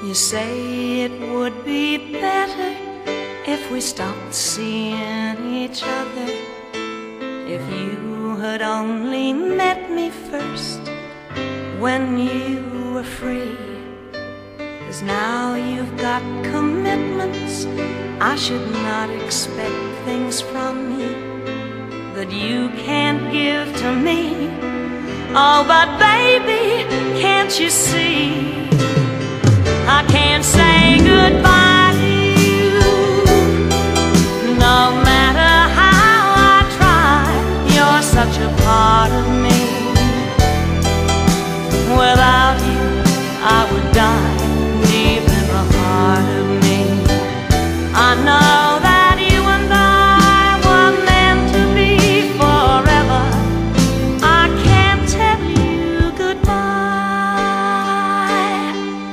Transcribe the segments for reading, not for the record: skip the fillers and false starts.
You say it would be better if we stopped seeing each other. If you had only met me first when you were free. 'Cause now you've got commitments, I should not expect things from you that you can't give to me. Oh, but baby, can't you see? I can't say goodbye to you, no matter how I try. You're such a part of me. Without you, I would die deep in the heart of me. I know that you and I were meant to be forever. I can't tell you goodbye.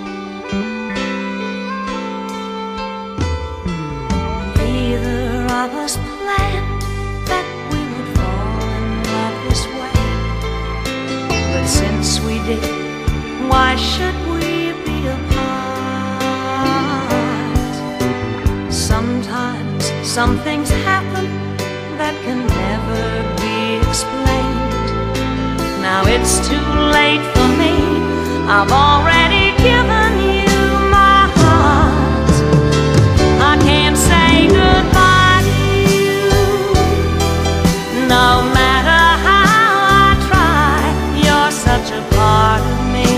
Neither of us planned that we would fall in love this way, but since we did, why should we be apart? Sometimes some things happen that can never be explained. Now it's too late for me, I've already given you my heart. I can't say goodbye to you, no matter how I try. You're such a part of me.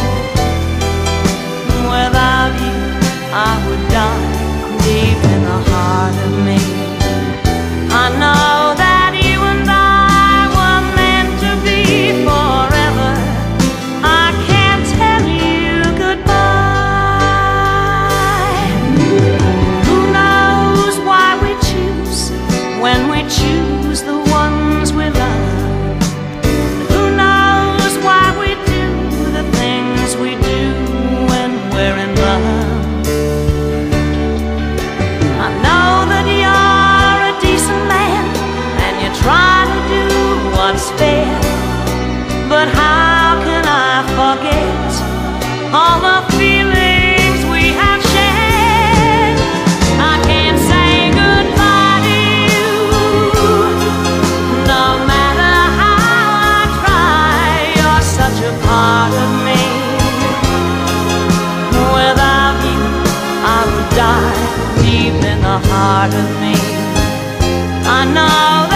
Without you, I would die deep in the heart of me. I know that you and I were meant to be forever. I can't tell you goodbye. Who knows why we choose when we choose the ones we love? Who knows why we do the things we do when we're in love? I know that you're a decent man and you try to do what's fair, but how can I forget all the feelings we have shared? I can't say goodbye to you, no matter how I try. You're such a part of me. Without you, I would die deep in the heart of me. I know